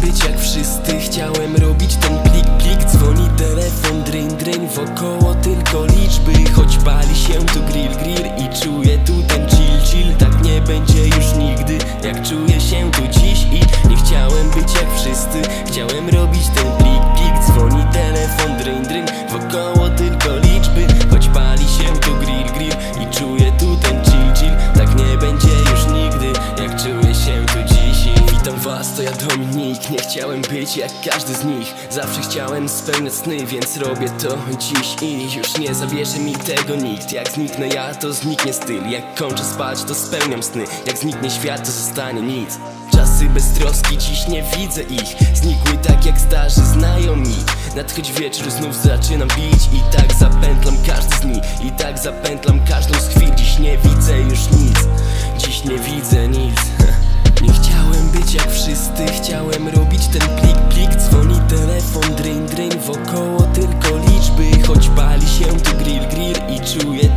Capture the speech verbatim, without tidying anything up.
być jak wszyscy, chciałem robić ten plik plik. Dzwoni telefon, dryń dryń, wokoło tylko liczby. Choć pali się tu grill grill i czuję tu ten chill chill. Tak nie będzie już nigdy, jak czuję się tu dziś. I nie chciałem być jak wszyscy, chciałem robić ten plik plik. Dzwoni telefon, dryń dryń, wokoło tylko liczby. Choć pali się tu grill grill i czuję tu ten chill chill. Tak nie będzie już nigdy, jak czuję się tu dziś. Witam was, to ja Dominik. Nie chciałem być jak każdy z nich. Zawsze chciałem spełniać sny, więc robię to dziś. I już nie zabierze mi tego nikt. Jak zniknę ja, to zniknie styl. Jak kończę spać, to spełniam sny. Jak zniknie świat, to zostanie nic. Czasy bez troski, dziś nie widzę ich. Znikły tak jak starzy znajomi. Nadchodzi wieczór, znów zaczynam bić. I tak zapętlam każdy z nich. I tak zapętlam każdą z chwil. Dziś nie widzę już nic. Dziś nie widzę nic. Nie chciałem być jak wszyscy, chciałem robić ten plik plik. Dzwoni telefon, dryń dryń, wokoło tylko liczby. Choć pali się tu grill grill i czuję